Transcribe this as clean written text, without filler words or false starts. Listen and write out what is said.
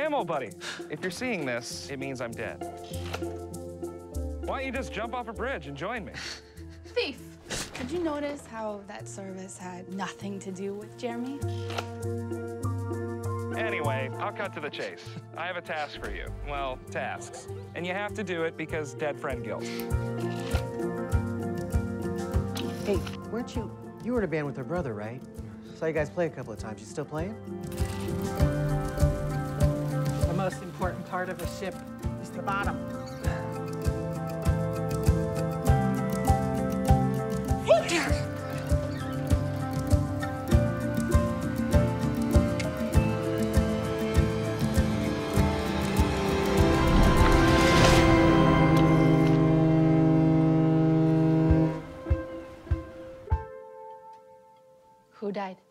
am, old buddy. If you're seeing this, it means I'm dead. Why don't you just jump off a bridge and join me? Thief! Did you notice how that service had nothing to do with Jeremy? Anyway, I'll cut to the chase. I have a task for you. Well, tasks. And you have to do it because dead friend guilt. Hey, weren't you were in a band with her brother, right? Saw you guys play a couple of times. You still playing? The most important part of a ship is the bottom. Who died?